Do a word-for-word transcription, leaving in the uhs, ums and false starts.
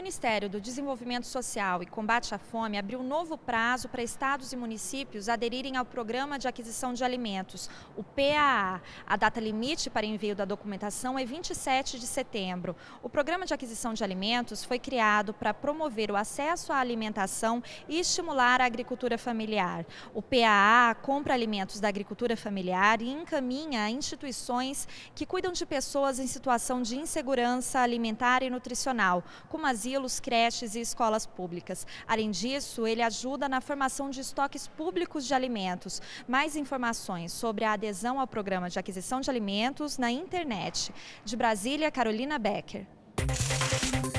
Ministério do Desenvolvimento Social e Combate à Fome abriu um novo prazo para estados e municípios aderirem ao Programa de Aquisição de Alimentos, o P A A. A data limite para envio da documentação é vinte e sete de setembro. O Programa de Aquisição de Alimentos foi criado para promover o acesso à alimentação e estimular a agricultura familiar. O P A A compra alimentos da agricultura familiar e encaminha a instituições que cuidam de pessoas em situação de insegurança alimentar e nutricional, como asilos, creches e escolas públicas. Além disso, ele ajuda na formação de estoques públicos de alimentos. Mais informações sobre a adesão ao Programa de Aquisição de Alimentos na internet. De Brasília, Carolina Becker.